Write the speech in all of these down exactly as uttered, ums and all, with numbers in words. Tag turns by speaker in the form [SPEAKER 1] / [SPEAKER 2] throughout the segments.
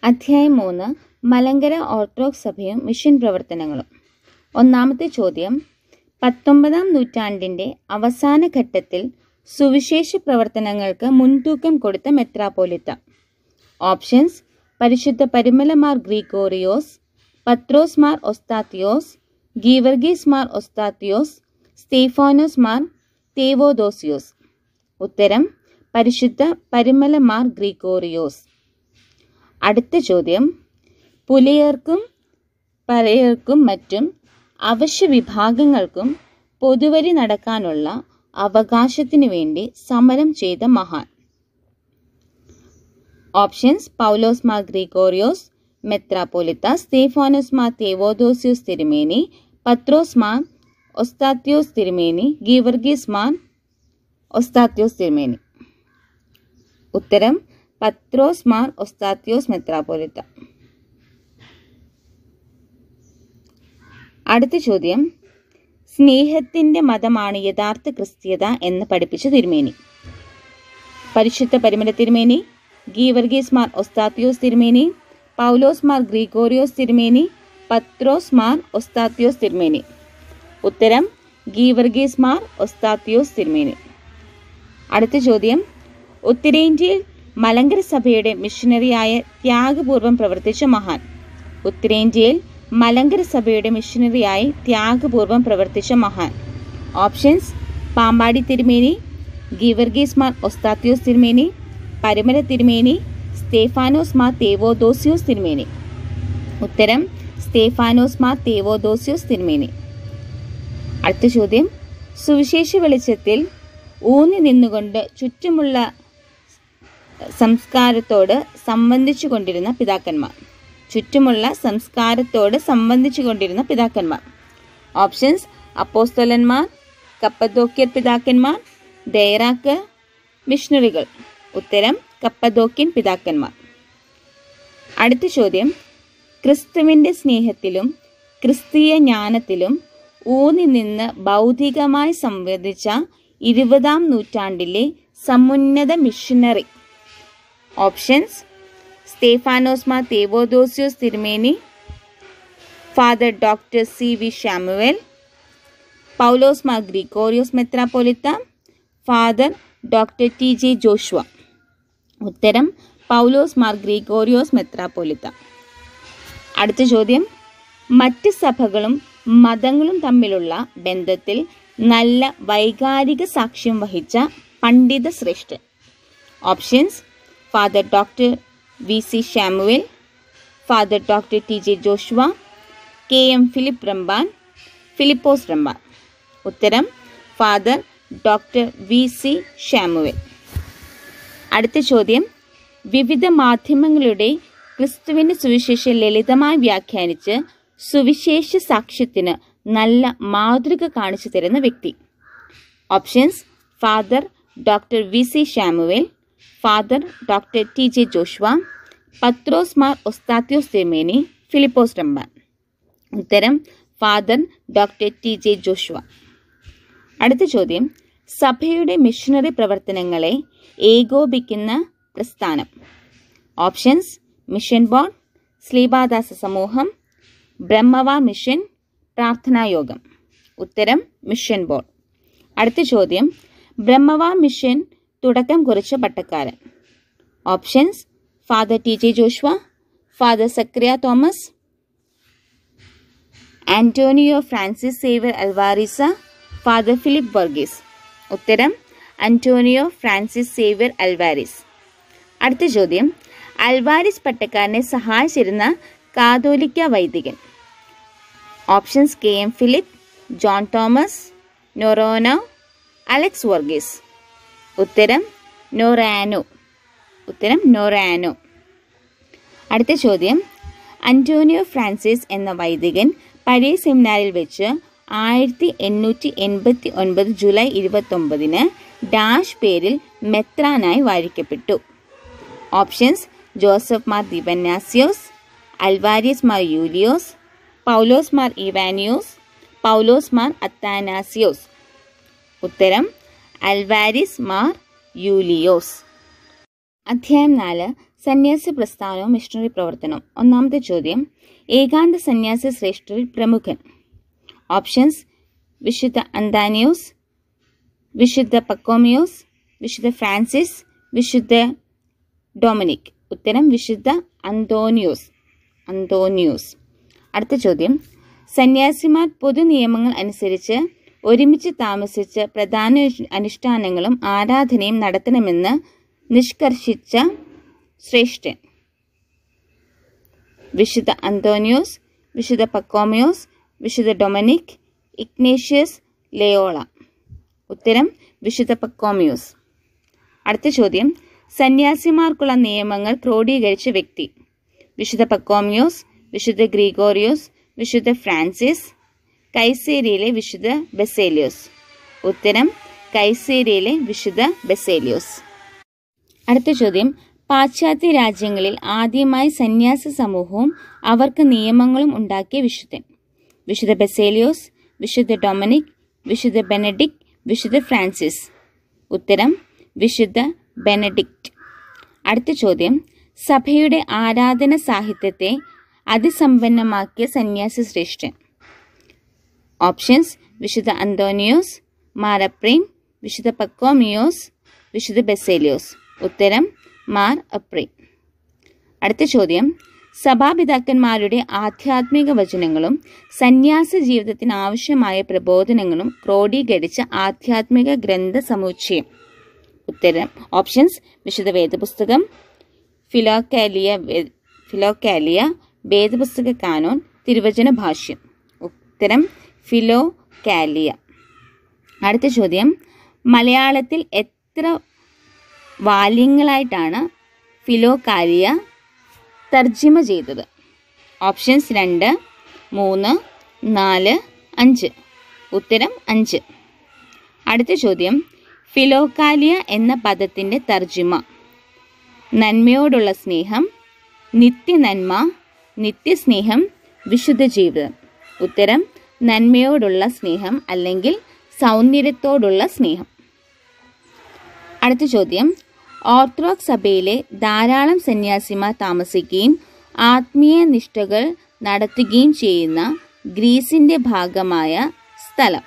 [SPEAKER 1] അധ്യായം മൂന്ന് മലങ്കര ഓർത്തഡോക്സ് സഭയും മിഷൻ പ്രവർത്തനങ്ങളും. ഒന്നാമത്തെ ചോദ്യം, പത്തൊമ്പതാം നൂറ്റാണ്ടിൻ്റെ അവസാന ഘട്ടത്തിൽ സുവിശേഷ പ്രവർത്തനങ്ങൾക്ക് മുൻതൂക്കം കൊടുത്ത മെത്രാപ്പോലിത്ത. ഓപ്ഷൻസ്: പരിശുദ്ധ പരിമല മാർ ഗ്രിഗോറിയോസ്, പത്രോസ് മാർ ഒസ്താത്തിയോസ്, ഗീവർഗീസ് മാർ ഒസ്താത്തിയോസ്, സ്തേഫാനോസ് മാർ തേവോദോസിയോസ്. ഉത്തരം: പരിശുദ്ധ പരിമല മാർ ഗ്രിഗോറിയോസ്. അടുത്ത ചോദ്യം, പുലയർക്കും പരയർക്കും മറ്റും അവശ്യ വിഭാഗങ്ങൾക്കും പൊതുവരി നടക്കാനുള്ള അവകാശത്തിനു വേണ്ടി സമരം ചെയ്ത മഹാൻ. ഓപ്ഷൻസ്: പൗലോസ് മാർ ഗ്രിഗോറിയോസ് മെത്രാപ്പോലിത്ത, സ്തേഫാനോസ് മാർ തേവോദോസിയോസ് തിരുമേനി, പത്രോസ് മാർ ഒസ്താത്തിയോസ് തിരുമേനി, ഗീവർഗീസ് മാർ ഒസ്താത്തിയോസ് തിരുമേനി. ഉത്തരം: പത്രോസ് മാർ ഒസ്താത്തിയോസ് മെത്രാപ്പോലിത്ത. അടുത്ത ചോദ്യം, സ്നേഹത്തിൻ്റെ മതമാണ് യഥാർത്ഥ ക്രിസ്തീയത എന്ന് പഠിപ്പിച്ച തിരുമേനി. പരിശുദ്ധ പരിമല തിരുമേനി, ഗീവർഗീസ് മാർ ഒസ്താത്തിയോസ് തിരുമേനി, പൗലോസ് മാർ ഗ്രിഗോറിയോസ് തിരുമേനി, പത്രോസ് മാർ ഒസ്താത്തിയോസ് തിരുമേനി. ഉത്തരം: ഗീവർഗീസ് മാർ ഒസ്താത്തിയോസ് തിരുമേനി. അടുത്ത ചോദ്യം, ഉത്തരേന്ത്യയിൽ മലങ്കര സഭയുടെ മിഷനറിയായ ത്യാഗപൂർവം പ്രവർത്തിച്ച മഹാൻ. ഉത്തരേന്ത്യയിൽ മലങ്കര സഭയുടെ മിഷനറിയായി ത്യാഗപൂർവം പ്രവർത്തിച്ച മഹാൻ. ഓപ്ഷൻസ്: പാമ്പാടി തിരുമേനി, ഗീവർഗീസ് മാർ ഒസ്താത്തിയോസ് തിരുമേനി, പരിമല തിരുമേനി, സ്തേഫാനോസ് മാർ തേവോദോസിയോസ് തിരുമേനി. ഉത്തരം: സ്തേഫാനോസ് മാർ തേവോദോസിയോസ് തിരുമേനി. അടുത്ത ചോദ്യം, സുവിശേഷ വെളിച്ചത്തിൽ ഊന്നി നിന്നുകൊണ്ട് ചുറ്റുമുള്ള സംസ്കാരത്തോട് സംബന്ധിച്ചു കൊണ്ടിരുന്ന പിതാക്കന്മാർ. ചുറ്റുമുള്ള സംസ്കാരത്തോട് സംബന്ധിച്ചു കൊണ്ടിരുന്ന പിതാക്കന്മാർ. ഓപ്ഷൻസ്: അപ്പോസ്തലന്മാർ, കപ്പദോക്യർ പിതാക്കന്മാർ, ദൈറാക്ക്, മിഷണറികൾ. ഉത്തരം: കപ്പദോക്യൻ പിതാക്കന്മാർ. അടുത്ത ചോദ്യം, ക്രിസ്തുവിൻ്റെ സ്നേഹത്തിലും ക്രിസ്തീയ ജ്ഞാനത്തിലും ഊന്നി നിന്ന് ബൗദ്ധികമായി സംവദിച്ച ഇരുപതാം നൂറ്റാണ്ടിലെ സമുന്നത മിഷനറി. ഓപ്ഷൻസ്: സ്തേഫാനോസ് മാർ തേവോദോസിയോസ് തിരുമേനി, father doctor C V Shamuel, Paulose Mar Gregorios മെത്രാപ്പോലിത്ത, father doctor T J Joshua. ഉത്തരം: പൗലോസ് മാർ ഗ്രിഗോറിയോസ് മെത്രാപ്പോലിത്ത. അടുത്ത ചോദ്യം, മറ്റ് സഭകളും മതങ്ങളും തമ്മിലുള്ള ബന്ധത്തിൽ നല്ല വൈകാരിക സാക്ഷ്യം വഹിച്ച പണ്ഡിത ശ്രേഷ്ഠൻ. Options: father doctor V C Shamuel, father doctor T J Joshua, K M Philip Ramban, Philipose Ramban. ഉത്തരം: father doctor V C Shamuel. അടുത്ത ചോദ്യം, വിവിധ മാധ്യമങ്ങളുടെ ക്രിസ്തുവിൻ്റെ സുവിശേഷം ലളിതമായി വ്യാഖ്യാനിച്ച് സുവിശേഷ സാക്ഷ്യത്തിന് നല്ല മാതൃക കാണിച്ചു തരുന്ന വ്യക്തി. Options: father doctor V C Shamuel, father doctor T J Joshua, Pathrose Mar Osthathios തിരുമേനി, ഫിലിപ്പോസ് റമ്പാൻ. ഉത്തരം: father doctor T J Joshua. അടുത്ത ചോദ്യം, സഭയുടെ മിഷനറി പ്രവർത്തനങ്ങളെ ഏകോപിക്കുന്ന പ്രസ്ഥാനം. ഓപ്ഷൻസ്: മിഷൻ ബോർഡ്, സ്ലീബാദാസ സമൂഹം, ബ്രഹ്മവാർ മിഷൻ, പ്രാർത്ഥനായോഗം. ഉത്തരം: മിഷൻ ബോർഡ്. അടുത്ത ചോദ്യം, ബ്രഹ്മവാർ മിഷൻ തുടക്കം കുറിച്ച പട്ടക്കാരൻ. Options: father T J Joshua, father Zacharia Thomas, Antonio Francis Xavier Alvares, father Philip Varghese. ഉത്തരം: ആന്റോണിയോ ഫ്രാൻസിസ് സേവ്യർ അൽവാരിസ്. അടുത്ത ചോദ്യം, അൽവാരിസ് പട്ടക്കാരനെ സഹായിച്ചിരുന്ന കാതോലിക്ക വൈദികൻ. Options: K M Philip, John Thomas, Noronha, Alex Varghese. ഉത്തരം: നൊറാനോ. ഉത്തരം: നൊറാനോ. അടുത്ത ചോദ്യം, അന്റോണിയോ ഫ്രാൻസിസ് എന്ന വൈദികൻ പഴയ സെമിനാരിൽ വെച്ച് ആയിരത്തി എണ്ണൂറ്റി എൺപത്തി ഒൻപത് ജൂലൈ ഇരുപത്തൊമ്പതിന് ഡാഷ് പേരിൽ മെത്രാനായി വാഴിക്കപ്പെട്ടു. Options: Joseph Mar Dionysius, Alvares Mar Julios, Paulose Mar Ivanios, Paulose Mar Athanasius. ഉത്തരം: അൽവാരിസ് മാർ യൂലിയോസ്. അധ്യായം നാല്, സന്യാസി പ്രസ്ഥാനവും മിഷണറി പ്രവർത്തനവും. ഒന്നാമത്തെ ചോദ്യം, ഏകാന്ത സന്യാസി ശ്രേഷ്ഠരിൽ പ്രമുഖൻ. ഓപ്ഷൻസ്: വിശുദ്ധ അന്താനിയോസ്, വിശുദ്ധ പക്കോമിയോസ്, വിശുദ്ധ ഫ്രാൻസിസ്, വിശുദ്ധ ഡൊമിനിക്. ഉത്തരം വിശുദ്ധ അന്തോനിയോസ് അന്തോനിയോസ് അടുത്ത ചോദ്യം, സന്യാസിമാർ പൊതു നിയമങ്ങൾ അനുസരിച്ച് ഒരുമിച്ച് താമസിച്ച് പ്രധാന അനുഷ്ഠാനങ്ങളും ആരാധനയും നടത്തണമെന്ന് നിഷ്കർഷിച്ച ശ്രേഷ്ഠൻ. വിശുദ്ധ അന്തോനിയോസ്, വിശുദ്ധ പക്കോമിയോസ്, വിശുദ്ധ ഡൊമിനിക്, ഇഗ്നേഷ്യസ് ലയോള. ഉത്തരം വിശുദ്ധ പക്കോമിയോസ്. അടുത്ത ചോദ്യം, സന്യാസിമാർക്കുള്ള നിയമങ്ങൾ ക്രോഡീകരിച്ച വ്യക്തി. വിശുദ്ധ പക്കോമിയോസ്, വിശുദ്ധ ഗ്രിഗോറിയോസ്, വിശുദ്ധ ഫ്രാൻസിസ്, കൈസേരിയിലെ വിശുദ്ധ ബസേലിയോസ്. ഉത്തരം കൈസേരിയിലെ വിശുദ്ധ ബസേലിയോസ്. അടുത്ത ചോദ്യം, പാശ്ചാത്യ രാജ്യങ്ങളിൽ ആദ്യമായി സന്യാസ സമൂഹവും അവർക്ക് നിയമങ്ങളും ഉണ്ടാക്കിയ വിശുദ്ധൻ. വിശുദ്ധ ബസേലിയോസ്, വിശുദ്ധ ഡൊമിനിക്, വിശുദ്ധ ബെനഡിക്ട്, വിശുദ്ധ ഫ്രാൻസിസ്. ഉത്തരം വിശുദ്ധ ബെനഡിക്ട്. അടുത്ത ചോദ്യം, സഭയുടെ ആരാധന സാഹിത്യത്തെ അതിസമ്പന്നമാക്കിയ സന്യാസി ശ്രേഷ്ഠൻ. ഓപ്ഷൻസ്: വിശുദ്ധ അന്തോനിയോസ്, മാർ അപ്രീൻ, വിശുദ്ധ പക്കോമിയോസ്, വിശുദ്ധ ബസേലിയോസ്. ഉത്തരം മാർ അപ്രീൻ. അടുത്ത ചോദ്യം, സഭാപിതാക്കന്മാരുടെ ആധ്യാത്മിക വചനങ്ങളും സന്യാസ ജീവിതത്തിന് ആവശ്യമായ പ്രബോധനങ്ങളും ക്രോഡീകരിച്ച ആധ്യാത്മിക ഗ്രന്ഥ സമുച്ചയം. ഉത്തരം ഓപ്ഷൻസ്: വിശുദ്ധ വേദപുസ്തകം, ഫിലോക്കാലിയ ഫിലോക്കാലിയ വേദപുസ്തക കാനോൻ, തിരുവചന ഭാഷ്യം. ഉത്തരം ഫിലോക്കാലിയ. അടുത്ത ചോദ്യം, മലയാളത്തിൽ എത്ര വാല്യങ്ങളായിട്ടാണ് ഫിലോക്കാലിയ തർജ്ജിമ ചെയ്തത്? ഓപ്ഷൻസ്: രണ്ട്, മൂന്ന്, നാല്, അഞ്ച്. ഉത്തരം അഞ്ച്. അടുത്ത ചോദ്യം, ഫിലോക്കാലിയ എന്ന പദത്തിൻ്റെ തർജ്ജിമ. നന്മയോടുള്ള സ്നേഹം, നിത്യനന്മ, നിത്യസ്നേഹം, വിശുദ്ധ ജീവിതം. ഉത്തരം നന്മയോടുള്ള സ്നേഹം അല്ലെങ്കിൽ സൗന്ദര്യത്തോടുള്ള സ്നേഹം. അടുത്ത ചോദ്യം, ഓർത്തഡോക്സ് സഭയിലെ ധാരാളം സന്യാസിമാർ താമസിക്കുകയും ആത്മീയ നിഷ്ഠകൾ നടത്തുകയും ചെയ്യുന്ന ഗ്രീസിന്റെ ഭാഗമായ സ്ഥലം.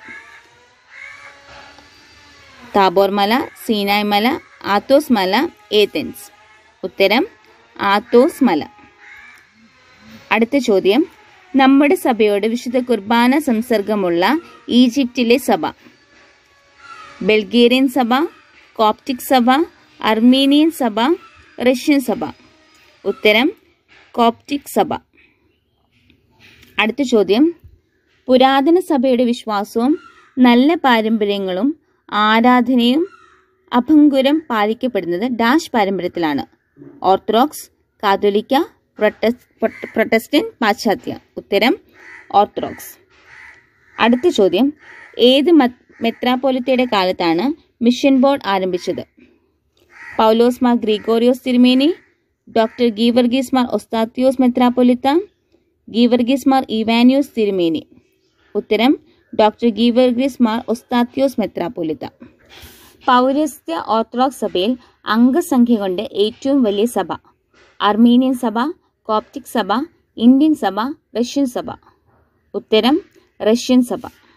[SPEAKER 1] താബോർ മല, സീനായ് മല, ആത്തോസ് മല, ഏതൻസ്. ഉത്തരം ആത്തോസ് മല. അടുത്ത ചോദ്യം, നമ്മുടെ സഭയോട് വിശുദ്ധ കുർബാന സംസർഗമുള്ള ഈജിപ്തിലെ സഭ. ബൾഗേറിയൻ സഭ, കോപ്റ്റിക് സഭ, അർമീനിയൻ സഭ, റഷ്യൻ സഭ. ഉത്തരം കോപ്റ്റിക് സഭ. അടുത്ത ചോദ്യം, പുരാതന സഭയുടെ വിശ്വാസവും നല്ല പാരമ്പര്യങ്ങളും ആരാധനയും അഭംഗുരം പാലിക്കപ്പെടുന്നത് ഡാഷ് പാരമ്പര്യത്തിലാണ്. ഓർത്തഡോക്സ്, കാതോലിക്ക, പ്രൊട്ടസ്റ്റന്റ്, പാശ്ചാത്യ. ഉത്തരം ഓർത്തഡോക്സ്. അടുത്ത ചോദ്യം, ഏത് മെത്രാപ്പൊലിത്തയുടെ കാലത്താണ് മിഷൻ ബോർഡ് ആരംഭിച്ചത്? പൗലോസ് മാർ ഗ്രിഗോറിയോസ് തിരുമേനി, ഡോക്ടർ ഗീവർഗീസ് മാർ ഒസ്താത്യോസ് മെത്രാപ്പൊലിത്ത, ഗീവർഗീസ് മാർ ഇവാനിയോസ് തിരുമേനി. ഉത്തരം ഡോക്ടർ ഗീവർഗീസ് മാർ ഒസ്താത്യോസ് മെത്രാപ്പൊലിത്ത. പൗരസ്ത്യ ഓർത്തഡോക്സ് സഭയിൽ അംഗസംഖ്യ കൊണ്ട് ഏറ്റവും വലിയ സഭ. അർമീനിയൻ സഭ, കോപ്റ്റിക് സഭ, ഇന്ത്യൻ സഭ, റഷ്യൻ സഭ. ഉത്തരം റഷ്യൻ സഭ.